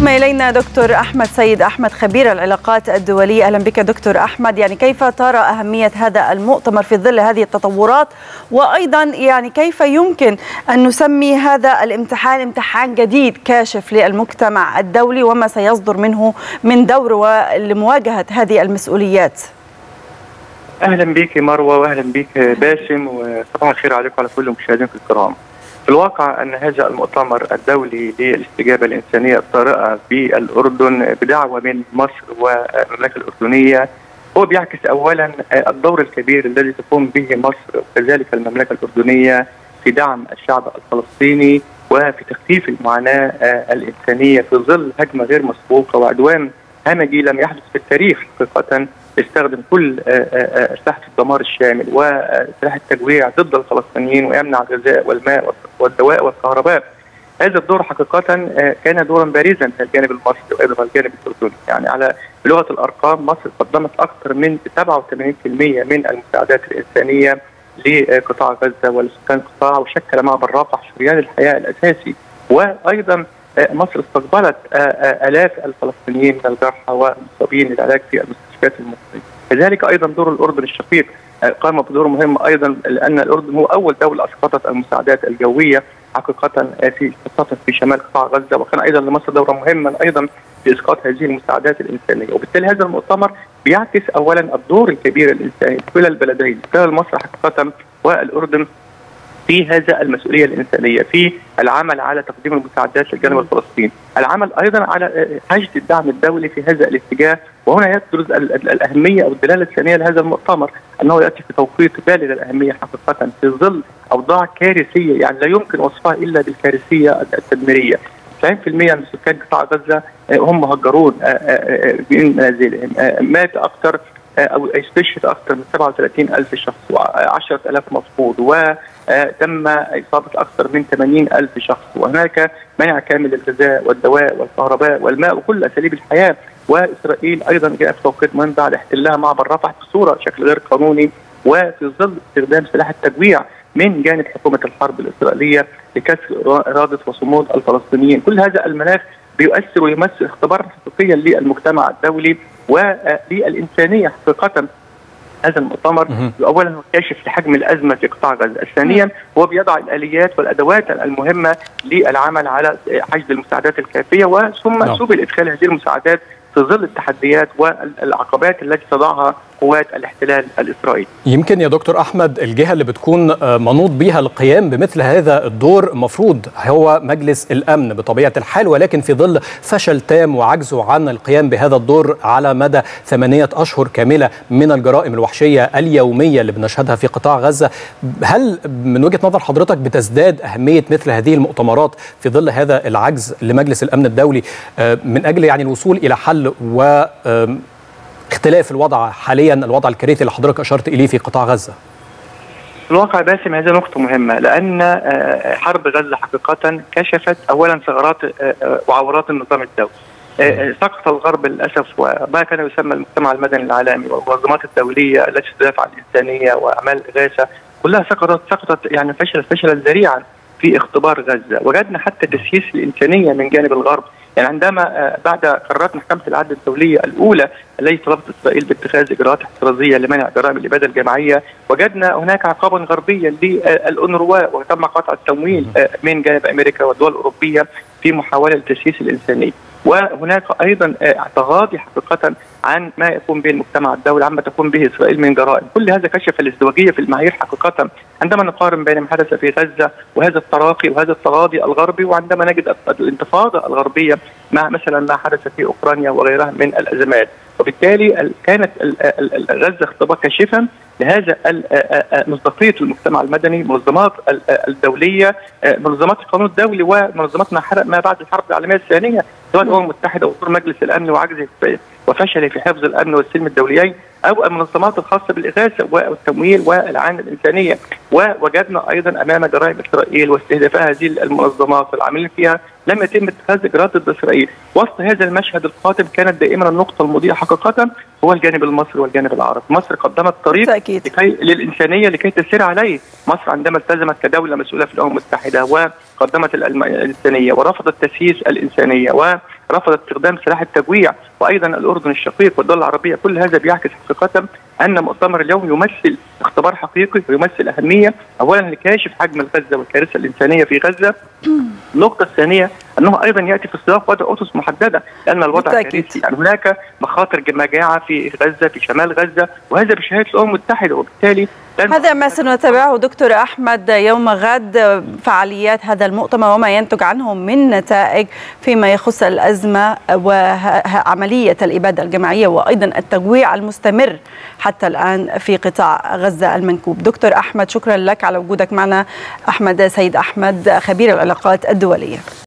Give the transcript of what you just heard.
إلينا دكتور أحمد سيد أحمد خبير العلاقات الدولية. أهلا بك دكتور أحمد. يعني كيف ترى أهمية هذا المؤتمر في ظل هذه التطورات، وأيضا يعني كيف يمكن أن نسمي هذا الامتحان امتحان جديد كاشف للمجتمع الدولي وما سيصدر منه من دور لمواجهة هذه المسؤوليات؟ أهلا بك مروة وأهلا بك باسم، وصباح الخير عليكم وعلى كل مشاهدينكم الكرام. في الواقع أن هذا المؤتمر الدولي للاستجابة الإنسانية الطارئة بالأردن بدعوة من مصر والمملكة الأردنية هو بيعكس أولا الدور الكبير الذي تقوم به مصر وكذلك المملكة الأردنية في دعم الشعب الفلسطيني وفي تخفيف المعاناة الإنسانية في ظل هجمة غير مسبوقة وعدوان همجي لم يحدث في التاريخ حقيقة، يستخدم كل أسلحة الدمار الشامل وسلاح التجويع ضد الفلسطينيين ويمنع الغذاء والماء والدواء والكهرباء. هذا الدور حقيقة كان دورا بارزا في الجانب المصري وأيضا الجانب الأردني. يعني على بلغة الأرقام مصر قدمت أكثر من 87% من المساعدات الإنسانية لقطاع غزة ولسكان القطاع، وشكل مع بالرافع شريان الحياة الأساسي. وأيضا مصر استقبلت آلاف الفلسطينيين من الجرحى والمصابين للعلاج في المستشفيات المصرية. كذلك أيضا دور الأردن الشقيق قام بدور مهم أيضا، لأن الأردن هو أول دولة أسقطت المساعدات الجوية حقيقة خاصة في شمال قطاع غزة، وكان أيضا لمصر دورا مهما أيضا في إسقاط هذه المساعدات الإنسانية. وبالتالي هذا المؤتمر بيعكس أولا الدور الكبير الإنساني في كلا البلدين، كلا مصر حقيقة والأردن، في هذا المسؤولية الإنسانية في العمل على تقديم المساعدات للجانب الفلسطيني، العمل أيضا على حشد الدعم الدولي في هذا الاتجاه. وهنا يبرز الأهمية أو الدلالة الثانية لهذا المؤتمر، أنه يأتي في توقيت بالغ الأهمية حقيقة في ظل أوضاع كارثية، يعني لا يمكن وصفها إلا بالكارثية التدميرية. 90% من سكان قطاع غزة هم مهجرون من منازلهم، مات أكثر أو استشهد أكثر من 37,000 شخص و10,000 مفقود، وتم إصابة أكثر من 80,000 شخص، وهناك منع كامل للغذاء والدواء والكهرباء والماء وكل أساليب الحياة. وإسرائيل أيضا جاء في توقيت مهم بعد احتلالها معبر رفح بصورة شكل غير قانوني، وفي ظل استخدام سلاح التجويع من جانب حكومة الحرب الإسرائيلية لكسر إرادة وصمود الفلسطينيين. كل هذا المناخ بيؤثر ويمثل اختبارا حقيقيا للمجتمع الدولي وللإنسانية حقيقة. هذا المؤتمر اولا هو كاشف لحجم الازمه في قطاع غزه، ثانيا هو بيضع الاليات والادوات المهمه للعمل على حشد المساعدات الكافيه، وثم سبل ادخال هذه المساعدات في ظل التحديات والعقبات التي تضعها قوات الاحتلال الإسرائيلي. يمكن يا دكتور أحمد الجهة اللي بتكون منوط بها القيام بمثل هذا الدور مفروض هو مجلس الأمن بطبيعة الحال، ولكن في ظل فشل تام وعجزه عن القيام بهذا الدور على مدى 8 أشهر كاملة من الجرائم الوحشية اليومية اللي بنشهدها في قطاع غزة، هل من وجهة نظر حضرتك بتزداد أهمية مثل هذه المؤتمرات في ظل هذا العجز لمجلس الأمن الدولي من أجل يعني الوصول إلى حل و اختلاف الوضع حاليا، الوضع الكارثي اللي حضرتك اشرت اليه في قطاع غزه؟ في الواقع باسم هذه نقطة مهمة، لأن حرب غزة حقيقة كشفت أولا ثغرات وعورات النظام الدولي. سقط الغرب للأسف وما كان يسمى المجتمع المدني العالمي والمنظمات الدولية التي تدافع عن الإنسانية وأعمال الإغاثة كلها سقطت يعني فشلا ذريعا في اختبار غزة. وجدنا حتى تسييس الإنسانية من جانب الغرب، يعني عندما بعد قرارات محكمة العدل الدولية الأولى التي طلبت إسرائيل باتخاذ إجراءات احترازية لمنع جرائم الإبادة الجماعية، وجدنا هناك عقابا غربيا للأونروا وتم قطع التمويل من جانب أمريكا والدول الأوروبية في محاولة لتسييس الإنسانية. وهناك أيضا تغاضي حقيقة عن ما يقوم به المجتمع الدولي عما تقوم به إسرائيل من جرائم. كل هذا كشف الازدواجية في المعايير حقيقة عندما نقارن بين ما حدث في غزة وهذا التراخي وهذا التغاضي الغربي، وعندما نجد الانتفاضة الغربية مع مثلا ما حدث في أوكرانيا وغيرها من الأزمات. وبالتالي كانت غزة اختبار كاشفا لهذا مصداقية المجتمع المدني، المنظمات الدولية، منظمات القانون الدولي ومنظمات ما بعد الحرب العالمية الثانية، سواء الأمم المتحدة ودور مجلس الأمن وعجزه وفشله في حفظ الأمن والسلم الدوليين، أو المنظمات الخاصة بالإغاثة والتمويل والإعانة الإنسانية. ووجدنا أيضا أمام جرائم إسرائيل واستهدافها هذه المنظمات والعاملين فيها لم يتم اتخاذ إجراءات ضد إسرائيل. وسط هذا المشهد القاتم كانت دائما النقطة المضيئة حقيقة هو الجانب المصري والجانب العربي. مصر قدمت طريق للإنسانية لكي تسير عليه. مصر عندما التزمت كدولة مسؤولة في الأمم المتحدة قدمت الإنسانية ورفضت تسييس الإنسانية ورفضت استخدام سلاح التجويع، وأيضا الأردن الشقيق والدول العربية، كل هذا بيعكس حقيقة أن مؤتمر اليوم يمثل اختبار حقيقي ويمثل أهمية أولا لكاشف حجم الغزة والكارثة الإنسانية في غزة. النقطة الثانية أنه أيضا يأتي في سياق وضع أسس محددة، لأن الوضع كارثي، يعني هناك مخاطر مجاعة في غزة في شمال غزة، وهذا بشهادة الأمم المتحدة، وبالتالي هذا ما سنتابعه دكتور أحمد يوم غد، فعاليات هذا المؤتمر وما ينتج عنه من نتائج فيما يخص الأزمة وعملية الإبادة الجماعية وأيضا التجويع المستمر حتى الآن في قطاع غزة المنكوب. دكتور أحمد، شكرا لك على وجودك معنا. أحمد سيد أحمد، خبير العلاقات الدولية.